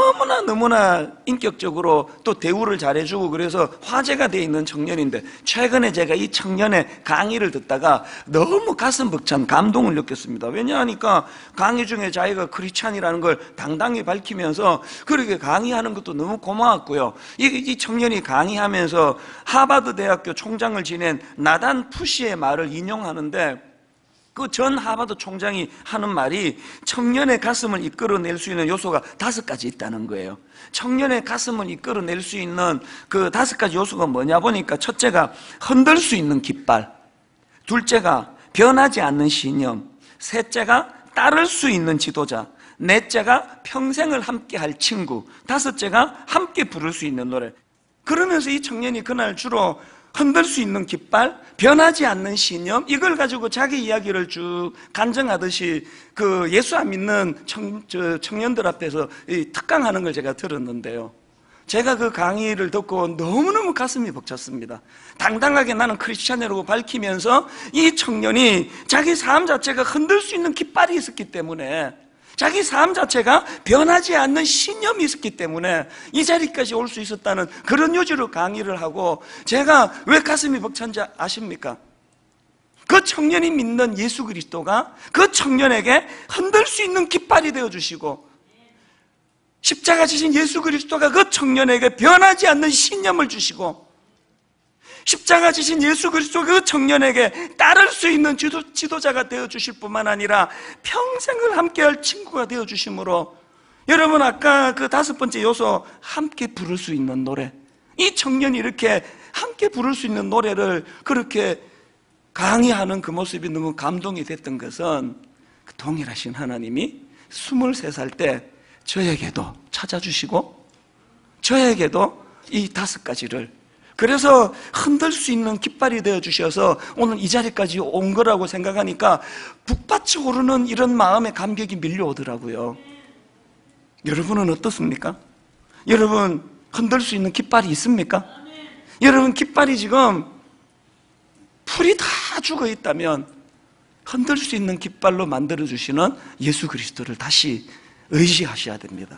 너무나 인격적으로 또 대우를 잘해주고, 그래서 화제가 되어 있는 청년인데, 최근에 제가 이 청년의 강의를 듣다가 너무 가슴 벅찬 감동을 느꼈습니다. 왜냐하니까 강의 중에 자기가 크리스찬이라는 걸 당당히 밝히면서 그렇게 강의하는 것도 너무 고마웠고요. 이 청년이 강의하면서 하버드 대학교 총장을 지낸 나단 푸시의 말을 인용하는데, 그 전 하버드 총장이 하는 말이 청년의 가슴을 이끌어낼 수 있는 요소가 5가지 있다는 거예요. 청년의 가슴을 이끌어낼 수 있는 그 5가지 요소가 뭐냐 보니까, 첫째가 흔들 수 있는 깃발, 둘째가 변하지 않는 신념, 셋째가 따를 수 있는 지도자, 넷째가 평생을 함께할 친구, 다섯째가 함께 부를 수 있는 노래. 그러면서 이 청년이 그날 주로 흔들 수 있는 깃발, 변하지 않는 신념, 이걸 가지고 자기 이야기를 쭉 간증하듯이 그 예수 안 믿는 청년들 앞에서 특강하는 걸 제가 들었는데요, 제가 그 강의를 듣고 너무너무 가슴이 벅찼습니다. 당당하게 나는 크리스찬이라고 밝히면서 이 청년이 자기 삶 자체가 흔들 수 있는 깃발이 있었기 때문에, 자기 삶 자체가 변하지 않는 신념이 있었기 때문에 이 자리까지 올 수 있었다는 그런 요지로 강의를 하고, 제가 왜 가슴이 벅찬지 아십니까? 그 청년이 믿는 예수 그리스도가 그 청년에게 흔들 수 있는 깃발이 되어주시고, 십자가 지신 예수 그리스도가 그 청년에게 변하지 않는 신념을 주시고, 십자가 지신 예수 그리스도가 그 청년에게 따를 수 있는 지도자가 되어주실 뿐만 아니라 평생을 함께할 친구가 되어주심으로, 여러분 아까 그 5번째 요소, 함께 부를 수 있는 노래, 이 청년이 이렇게 함께 부를 수 있는 노래를 그렇게 강의하는 그 모습이 너무 감동이 됐던 것은, 그 동일하신 하나님이 23살 때 저에게도 찾아주시고, 저에게도 이 5가지를, 그래서 흔들 수 있는 깃발이 되어주셔서 오늘 이 자리까지 온 거라고 생각하니까 북받쳐 오르는 이런 마음의 감격이 밀려오더라고요. 여러분은 어떻습니까? 여러분 흔들 수 있는 깃발이 있습니까? 여러분 깃발이 지금 풀이 다 죽어 있다면 흔들 수 있는 깃발로 만들어주시는 예수 그리스도를 다시 의지하셔야 됩니다.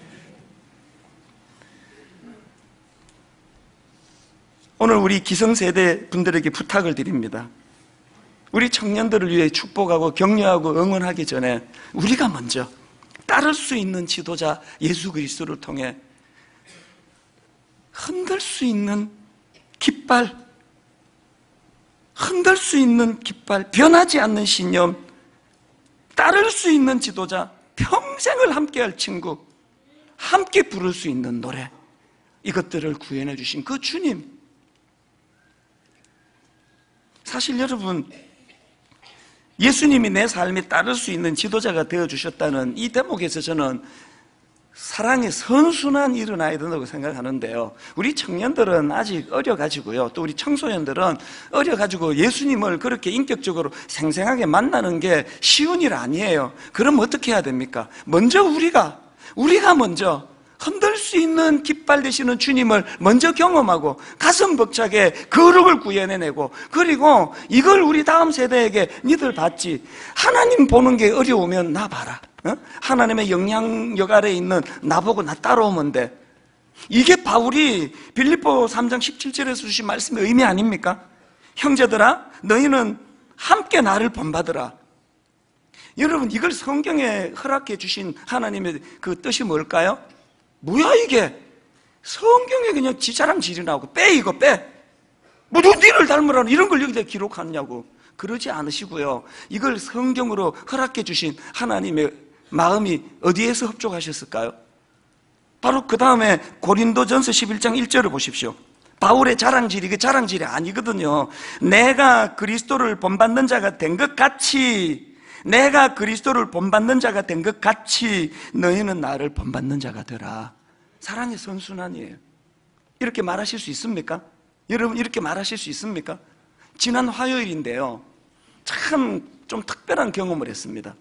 오늘 우리 기성세대 분들에게 부탁을 드립니다. 우리 청년들을 위해 축복하고 격려하고 응원하기 전에 우리가 먼저 따를 수 있는 지도자 예수 그리스도를 통해 흔들 수 있는 깃발, 흔들 수 있는 깃발, 변하지 않는 신념, 따를 수 있는 지도자, 평생을 함께할 친구, 함께 부를 수 있는 노래, 이것들을 구현해 주신 그 주님. 사실 여러분, 예수님이 내 삶에 따를 수 있는 지도자가 되어주셨다는 이 대목에서 저는 사랑의 선순환이 일어나야 된다고 생각하는데요, 우리 청년들은 아직 어려가지고요, 또 우리 청소년들은 어려가지고 예수님을 그렇게 인격적으로 생생하게 만나는 게 쉬운 일 아니에요. 그럼 어떻게 해야 됩니까? 먼저 우리가 먼저 흔들 수 있는 깃발 되시는 주님을 먼저 경험하고 가슴 벅차게 거룩을 구현해내고, 그리고 이걸 우리 다음 세대에게 니들 봤지? 하나님 보는 게 어려우면 나 봐라. 하나님의 영향력 아래에 있는 나보고 나 따라오면 돼. 이게 바울이 빌립보 3장 17절에서 주신 말씀의 의미 아닙니까? 형제들아, 너희는 함께 나를 본받으라. 여러분, 이걸 성경에 허락해 주신 하나님의 그 뜻이 뭘까요? 뭐야 이게? 성경에 그냥 지자랑 지리 나오고, 빼 이거 빼. 모두 니를 닮으라는 이런 걸 여기다 기록하느냐고. 그러지 않으시고요, 이걸 성경으로 허락해 주신 하나님의 마음이 어디에서 흡족하셨을까요? 바로 그 다음에 고린도전서 11장 1절을 보십시오. 바울의 자랑질이 그 자랑질이 아니거든요. 내가 그리스도를 본받는 자가 된 것 같이, 내가 그리스도를 본받는 자가 된 것 같이 너희는 나를 본받는 자가 되라. 사랑의 선순환이에요. 이렇게 말하실 수 있습니까? 여러분, 이렇게 말하실 수 있습니까? 지난 화요일인데요, 참 좀 특별한 경험을 했습니다.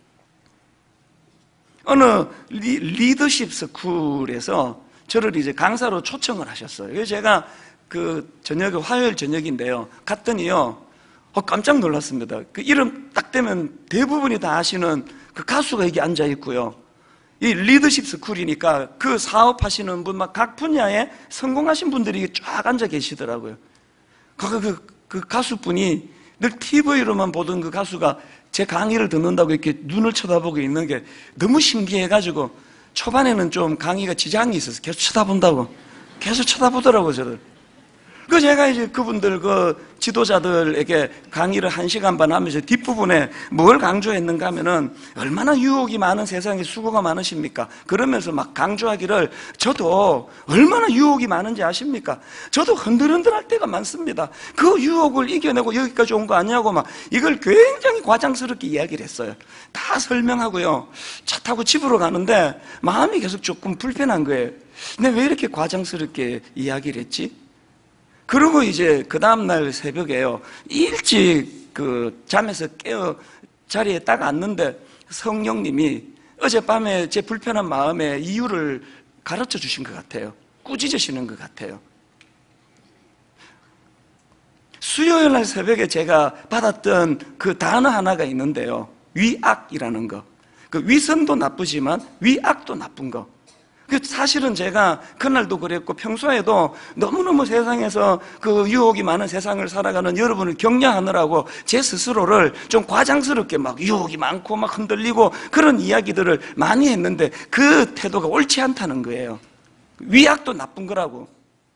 어느 리더십 스쿨에서 저를 이제 강사로 초청을 하셨어요. 그래서 제가 그 저녁에, 화요일 저녁인데요, 갔더니요, 깜짝 놀랐습니다. 그 이름 딱 대면 대부분이 다 아시는 그 가수가 여기 앉아 있고요, 이 리더십 스쿨이니까 그 사업하시는 분, 막 각 분야에 성공하신 분들이 쫙 앉아 계시더라고요. 그 가수분이 늘 TV로만 보던 그 가수가 제 강의를 듣는다고 이렇게 눈을 쳐다보고 있는 게 너무 신기해가지고 초반에는 좀 강의가 지장이 있어서 계속 쳐다본다고, 계속 쳐다보더라고요, 저를. 그 제가 이제 그분들 그 지도자들에게 강의를 1시간 반 하면서 뒷부분에 뭘 강조했는가 하면은 얼마나 유혹이 많은 세상에 수고가 많으십니까? 그러면서 막 강조하기를, 저도 얼마나 유혹이 많은지 아십니까? 저도 흔들흔들할 때가 많습니다. 그 유혹을 이겨내고 여기까지 온 거 아니냐고 막 이걸 굉장히 과장스럽게 이야기를 했어요. 다 설명하고요, 차 타고 집으로 가는데 마음이 계속 조금 불편한 거예요. 근데 왜 이렇게 과장스럽게 이야기를 했지? 그리고 이제 그 다음날 새벽에요, 일찍 그 잠에서 깨어 자리에 딱 앉는데 성령님이 어젯밤에 제 불편한 마음의 이유를 가르쳐 주신 것 같아요. 꾸짖으시는 것 같아요. 수요일 날 새벽에 제가 받았던 그 단어 하나가 있는데요, 위악이라는 거. 그 위선도 나쁘지만 위악도 나쁜 거. 사실은 제가 그날도 그랬고 평소에도 너무너무 세상에서 그 유혹이 많은 세상을 살아가는 여러분을 격려하느라고 제 스스로를 좀 과장스럽게 막 유혹이 많고 막 흔들리고 그런 이야기들을 많이 했는데 그 태도가 옳지 않다는 거예요. 위약도 나쁜 거라고.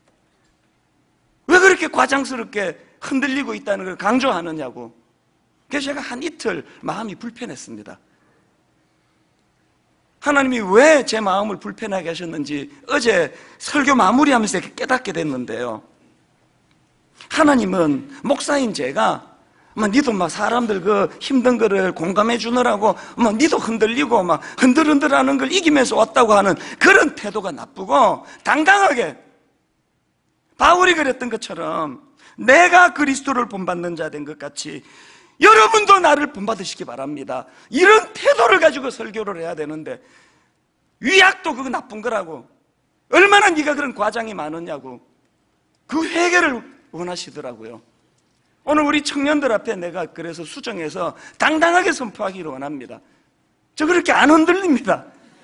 왜 그렇게 과장스럽게 흔들리고 있다는 걸 강조하느냐고. 그래서 제가 한 이틀 마음이 불편했습니다. 하나님이 왜 제 마음을 불편하게 하셨는지 어제 설교 마무리하면서 이렇게 깨닫게 됐는데요, 하나님은 목사인 제가 니도 막 사람들 그 힘든 거를 공감해 주느라고 니도 흔들리고 막 흔들흔들하는 걸 이기면서 왔다고 하는 그런 태도가 나쁘고, 당당하게 바울이 그랬던 것처럼 내가 그리스도를 본받는 자 된 것 같이 여러분도 나를 본받으시기 바랍니다. 이런 태도를 가지고 설교를 해야 되는데 위약도 그거 나쁜 거라고, 얼마나 네가 그런 과장이 많으냐고, 그 해결을 원하시더라고요. 오늘 우리 청년들 앞에 내가 그래서 수정해서 당당하게 선포하기를 원합니다. 저 그렇게 안 흔들립니다.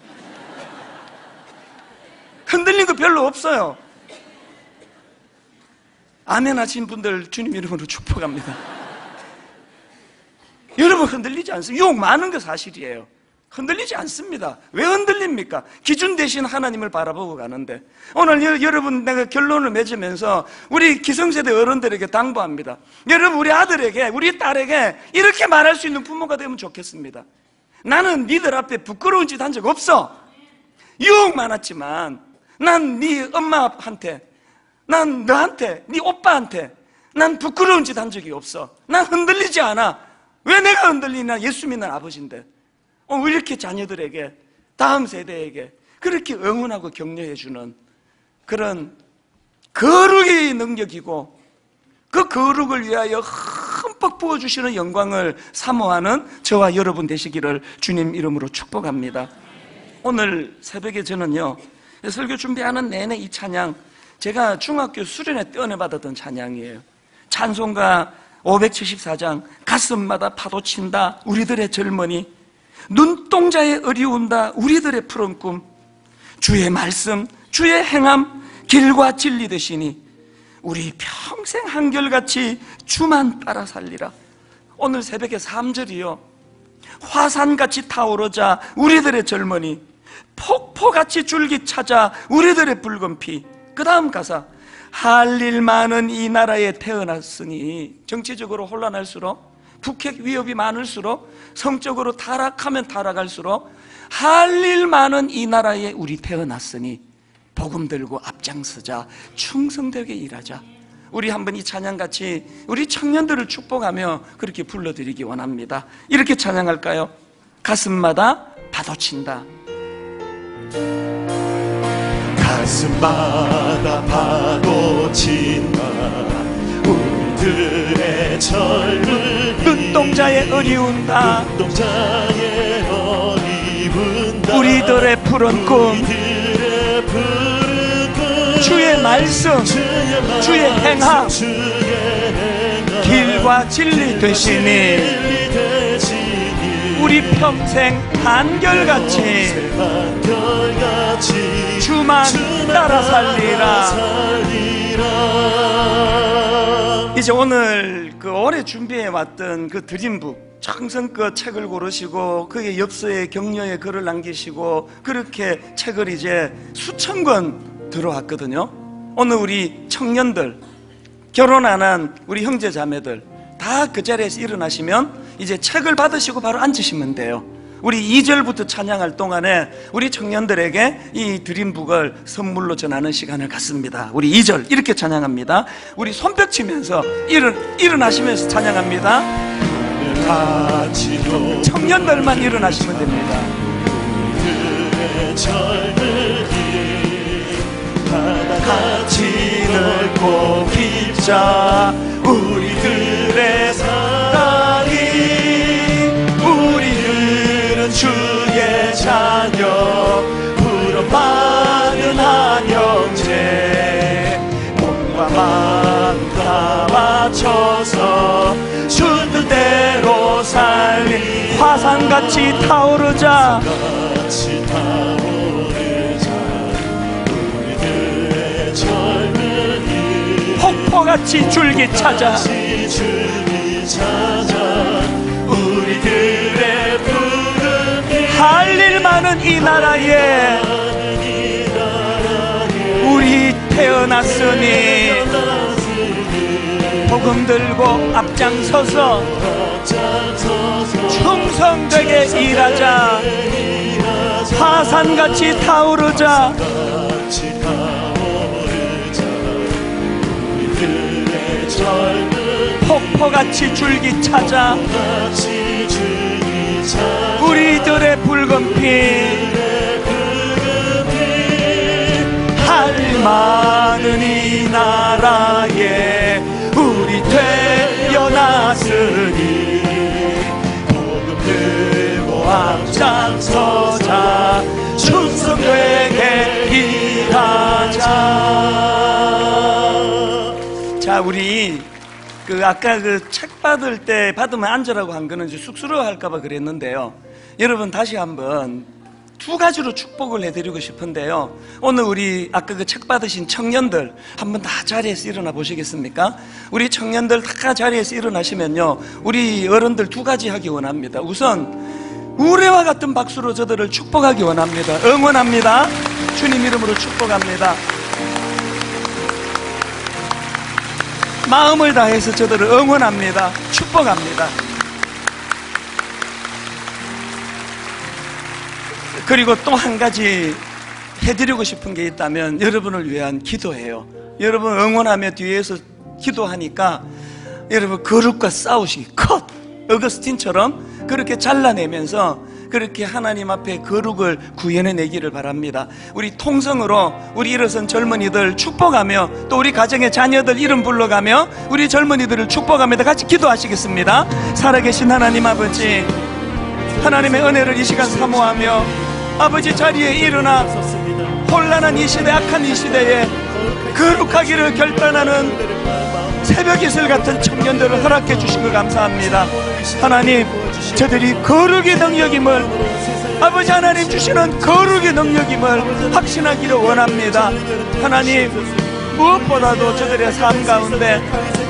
흔들린 거 별로 없어요. 아멘 하신 분들 주님 이름으로 축복합니다. 여러분 흔들리지 않습니다. 유혹 많은 거 사실이에요. 흔들리지 않습니다. 왜 흔들립니까? 기준 대신 하나님을 바라보고 가는데. 오늘 여러분, 내가 결론을 맺으면서 우리 기성세대 어른들에게 당부합니다. 여러분, 우리 아들에게, 우리 딸에게 이렇게 말할 수 있는 부모가 되면 좋겠습니다. 나는 니들 앞에 부끄러운 짓 한 적 없어. 유혹 많았지만 난 네 엄마한테, 난 너한테, 네 오빠한테 난 부끄러운 짓 한 적이 없어. 난 흔들리지 않아. 왜 내가 흔들리나? 예수 믿는 아버지인데. 왜 이렇게 자녀들에게, 다음 세대에게 그렇게 응원하고 격려해주는 그런 거룩의 능력이고, 그 거룩을 위하여 흠뻑 부어주시는 영광을 사모하는 저와 여러분 되시기를 주님 이름으로 축복합니다. 오늘 새벽에 저는요, 설교 준비하는 내내 이 찬양, 제가 중학교 수련회 때 은혜 받았던 찬양이에요. 찬송가 574장, 가슴마다 파도친다 우리들의 젊은이, 눈동자에 어리운다 우리들의 푸른 꿈, 주의 말씀 주의 행함 길과 진리 되시니 우리 평생 한결같이 주만 따라 살리라. 오늘 새벽에 3절이요, 화산같이 타오르자 우리들의 젊은이, 폭포같이 줄기 찾아 우리들의 붉은 피. 그 다음 가사, 할 일 많은 이 나라에 태어났으니 정치적으로 혼란할수록, 북핵 위협이 많을수록, 성적으로 타락하면 타락할수록 할 일 많은 이 나라에 우리 태어났으니 복음 들고 앞장서자, 충성되게 일하자. 우리 한번 이 찬양같이 우리 청년들을 축복하며 그렇게 불러드리기 원합니다. 이렇게 찬양할까요? 가슴마다 파도친다. 가슴마다 파도친다. 우리들의 젊은이 눈동자에 어리운다. 눈동자에 어리운다. 우리들의 푸른 꿈, 주의 말씀, 주의 행함, 길과 진리 되시니 우리 평생 한결같이 주만 따라 살리라. 이제 오늘 그 오래 준비해 왔던 그 드림북 정성껏 책을 고르시고 그의 엽서에 격려의 글을 남기시고 그렇게 책을 이제 수천 권 들어왔거든요. 오늘 우리 청년들, 결혼 안 한 우리 형제 자매들 다 그 자리에서 일어나시면 이제 책을 받으시고 바로 앉으시면 돼요. 우리 2절부터 찬양할 동안에 우리 청년들에게 이 드림북을 선물로 전하는 시간을 갖습니다. 우리 2절 이렇게 찬양합니다. 우리 손뼉 치면서 일어나시면서 찬양합니다. 청년들만 일어나시면 됩니다. 같이 넓고 깊자 우리들의 사랑이. 우리들은 주의 자녀, 부름받은 한 형제. 몸과 마음 다 바쳐서 주 뜻대로 살리. 화산같이 타오르자. 폭포같이 줄기 찾아. 우리들의 푸른 할 일 많은 이 나라에 우리 태어났으니 복음 들고 앞장서서 충성되게 일하자. 화산같이 타오르자. 폭포같이 줄기 찾아. 우리들의 붉은 피 할 많은 이 나라에 우리 태어났으니 복음 들고 앞장서자. 충성되게 일하자. 자, 우리 아까 그 책 받을 때 받으면 앉으라고 한 거는 쑥스러워 할까봐 그랬는데요. 여러분 다시 한번 두 가지로 축복을 해드리고 싶은데요. 오늘 우리 아까 그 책 받으신 청년들 한번 다 자리에서 일어나 보시겠습니까? 우리 청년들 다 자리에서 일어나시면요, 우리 어른들 두 가지 하기 원합니다. 우선 우레와 같은 박수로 저들을 축복하기 원합니다. 응원합니다. 주님 이름으로 축복합니다. 마음을 다해서 저들을 응원합니다. 축복합니다. 그리고 또 한 가지 해드리고 싶은 게 있다면 여러분을 위한 기도예요. 여러분 응원하며 뒤에서 기도하니까 여러분 거룩과 싸우시기 컷! 어거스틴처럼 그렇게 잘라내면서 그렇게 하나님 앞에 거룩을 구현해내기를 바랍니다. 우리 통성으로 우리 일어선 젊은이들 축복하며 또 우리 가정의 자녀들 이름 불러가며 우리 젊은이들을 축복하며 같이 기도하시겠습니다. 살아계신 하나님 아버지, 하나님의 은혜를 이 시간 사모하며 아버지 자리에 일어나 혼란한 이 시대, 악한 이 시대에 거룩하기를 결단하는 새벽 이슬 같은 청년들을 허락해 주신 것 감사합니다. 하나님, 저들이 거룩의 능력임을, 아버지 하나님 주시는 거룩의 능력임을 확신하기를 원합니다. 하나님, 무엇보다도 저들의 삶 가운데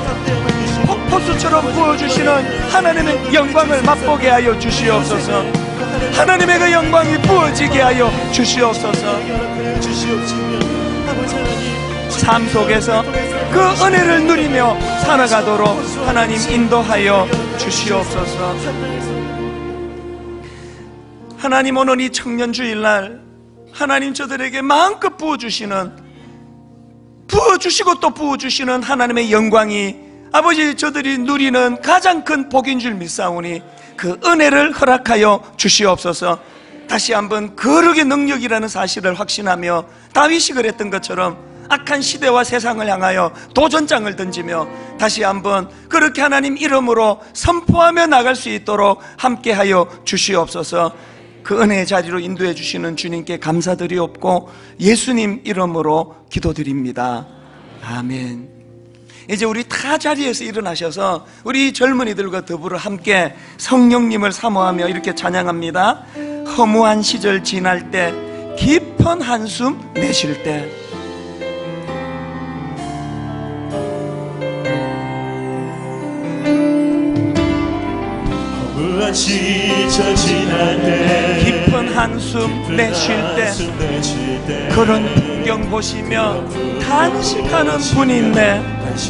폭포수처럼 부어주시는 하나님의 영광을 맛보게 하여 주시옵소서. 하나님의 그 영광이 부어지게 하여 주시옵소서. 삶 속에서 그 은혜를 누리며 살아가도록 하나님 인도하여 주시옵소서. 하나님, 오늘 이 청년주일날 하나님 저들에게 마음껏 부어주시고 또 부어주시는 하나님의 영광이 아버지 저들이 누리는 가장 큰 복인 줄 믿사오니 그 은혜를 허락하여 주시옵소서. 다시 한번 거룩의 능력이라는 사실을 확신하며 다윗이 그랬던 것처럼 악한 시대와 세상을 향하여 도전장을 던지며 다시 한번 그렇게 하나님 이름으로 선포하며 나갈 수 있도록 함께하여 주시옵소서. 그 은혜의 자리로 인도해 주시는 주님께 감사드리옵고 예수님 이름으로 기도드립니다. 아멘. 이제 우리 타 자리에서 일어나셔서 우리 젊은이들과 더불어 함께 성령님을 사모하며 이렇게 찬양합니다. 허무한 시절 지날 때, 깊은 한숨 내쉴 때. 허무한 시절 지날 때, 깊은 한숨 내쉴 때, 그런 풍경 보시며 탄식하는 분이 있네.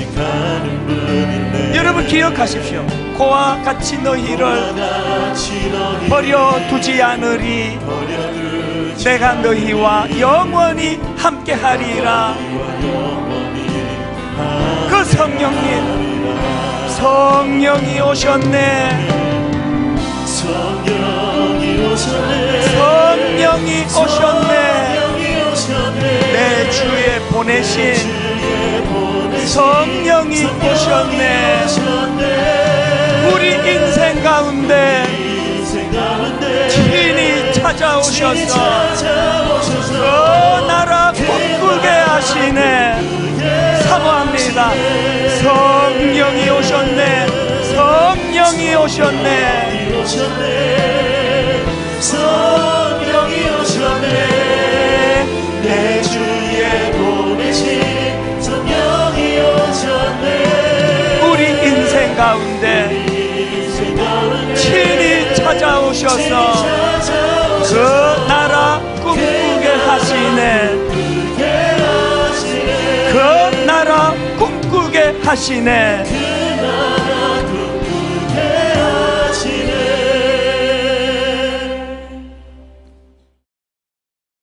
여러분 기억하십시오. 그와 같이 너희를 버려두지 않으리. 내가 너희와 영원히 함께하리라. 그 성령이 오셨네. 성령이 오셨네. 내 주에 보내신 성령이 오셨네. 우리 인생 가운데 친히 찾아오셔서 그 나라 꿈꾸게 하시네. 사모합니다. 성령이 오셨네. 성령이 오셨네. 성령이 오셨네. 내 주에 보내신 성령이 오셨네. 우리 인생 가운데 친히 찾아오셔서 그 나라 꿈꾸게 하시네. 그 나라 꿈꾸게 하시네.